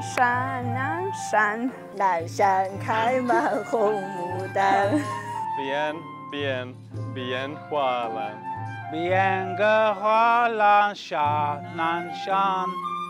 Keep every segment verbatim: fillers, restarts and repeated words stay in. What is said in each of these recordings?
山南山， 南山开满红牡丹。 Bien, bien, bien 花篮。 边个花篮下南山。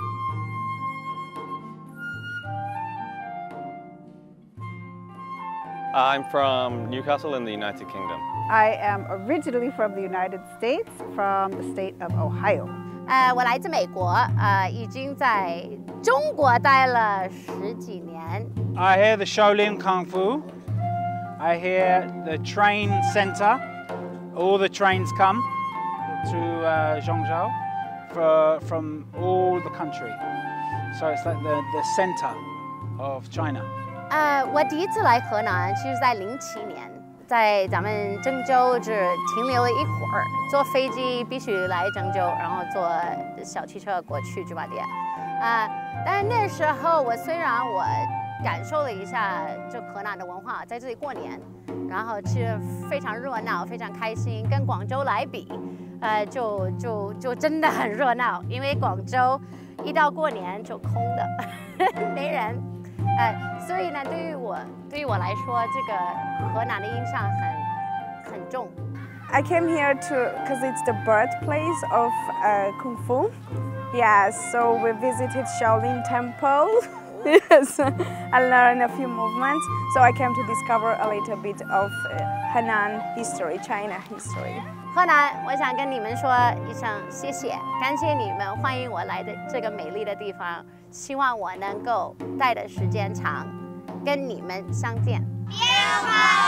I'm from Newcastle in the United Kingdom. I am originally from the United States, from the state of Ohio. 呃，我来自美国，呃，已经在中国待了十几年。 I hear the Shaolin Kung Fu. I hear the train center. All the trains come to uh, Zhongzhou for, from all the country. So it's like the, the center of China. 呃，我第一次来河南，其实在零七年，在咱们郑州只停留了一会儿，坐飞机必须来郑州，然后坐小汽车过去驻马店。啊、呃，但是那时候我虽然我感受了一下就河南的文化，在这里过年，然后其实非常热闹，非常开心，跟广州来比，呃，就就就真的很热闹，因为广州一到过年就空的，没人。 呃，所以呢，对于我对于我来说，这个河南的印象很很重。 I came here to because it's the birthplace of uh, Kung Fu. Yes, so we visited Shaolin Temple. Yes, I learned a few movements. So I came to discover a little bit of uh, Henan history, China history. 河南，我想跟你们说一声谢谢，感谢你们欢迎我来的这个美丽的地方，希望我能够待的时间长，跟你们相见。变化。